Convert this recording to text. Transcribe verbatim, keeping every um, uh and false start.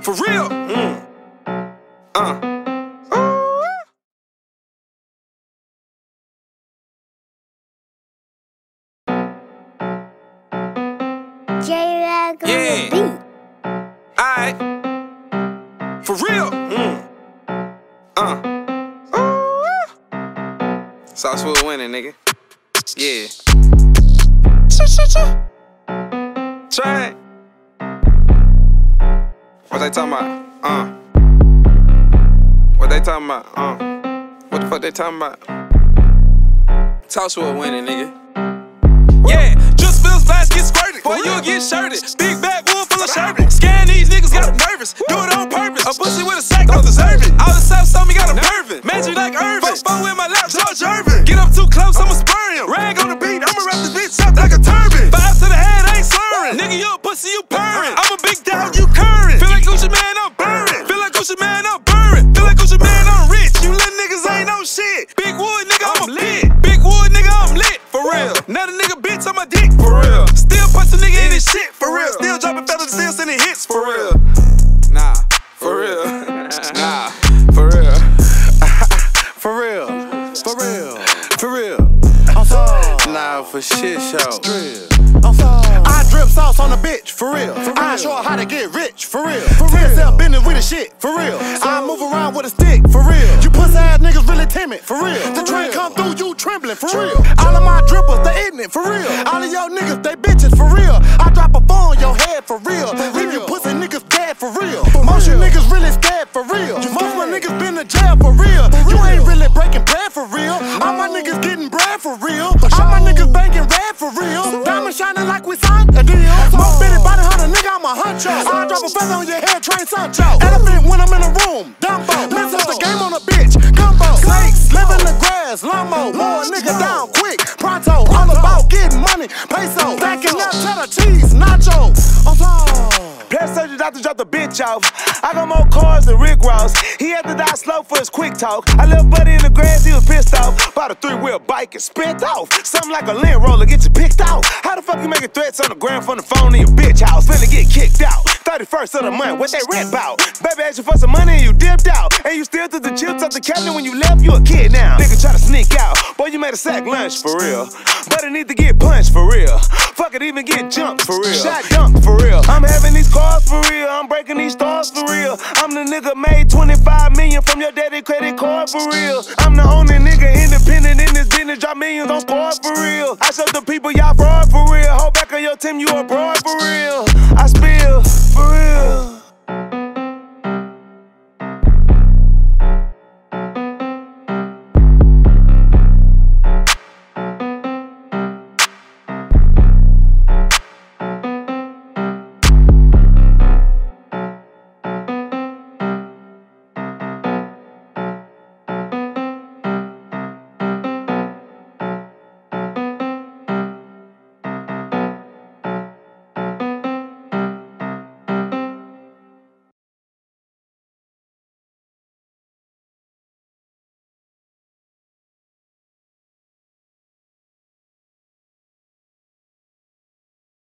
For real. Mm. Uh. J-Rag on Yeah. the beat. Alright. For real. Mm. Uh. Saucewood winning, nigga. Yeah. Try it. What they talking about? Uh. What they talking about? Uh. What the fuck they talking about? Saucewood winning, nigga. Yeah. Just feels fast, get squirted. Boy, you'll get shirted. Big bag wood full of sherbet. Scan these niggas, got them nervous. Do it on purpose. A pussy with a sack, don't deserve it. All the South told me got a nervous. Magic like Irvin. Fuck four with my lap, George Irvin. Get up too close, I'ma spur him. Rag on the beat, I'ma wrap this bitch up like a turban. Five to the head, I ain't slurring. Nigga, you a pussy, you purring. I'm a big dog, you current. Feel like Gucci Man, I'm burning. Feel like Gucci Man, I'm burning. Feel like Gucci Man, I'm rich. You little niggas ain't no shit. Big wood, nigga, I'm lit. Big wood, nigga, I'm lit. For real. Now the nigga bitch on my dick. For real. Still punch a nigga in his shit. For real. Still dropping feathers, still sending hits. For real. Nah. For real. Nah. For real. For real, for real, for real. I'm sorry. Nah, for shit show. I'm sorry. I drip sauce on a bitch, for real. For real. I show her how to get rich, for real. For real. Sell business with the shit, for real. So, I move around with a stick, for real. You pussy ass niggas really timid, for real. The train come through, you trembling, for real. All of my drippers, they eating it, for real. All of your niggas, they bitches, for real. I drop a phone on your head, for real. Leave you pussy niggas dead, for real. Most you niggas really scared, for real. Most my niggas been to jail, for real. You ain't really breaking bread, for real. All my niggas getting bread, for real. All my niggas banging red, for real. Diamond shining like we signed a deal. Most bitty body hunter, nigga, I'm a huncho. I drop a feather on your head, train Sancho. Elephant when I'm in a room, Dumbo. Mess up the game on a bitch, gumbo. Snakes, live in the grass, Lumbo. More nigga down quick, pronto. All about getting money, peso. Stacking up cheddar cheese, nacho. I'm sorry. Plastic surgery doctor dropped the bitch off. I got more cars than Rick Ross. He had to die slow for his quick talk. I left Buddy in the grass, he was pissed off. Bought a three-wheel bike and spent off. Something like a lint roller, get you picked out. How the fuck you making threats on the ground from the phone in your bitch house? Finna get kicked out. thirty-first of the month, what they rent bout? Baby asked you for some money and you dipped out. And you still took the chips off the cabinet when you left, you a kid now. Nigga try to sneak out. Boy, you made a sack lunch for real. But it need to get punched for real. Fuck it, even get jumped for real. Shot dumped for real. I'm having these cars for real. I'm breaking these stars for real. I'm the nigga made twenty-five million from your daddy credit card for real. I'm the only nigga independent in this business. Drop millions on squad for real. I showed the people y'all fraud for real. Hold back on your team, you abroad for real. I spend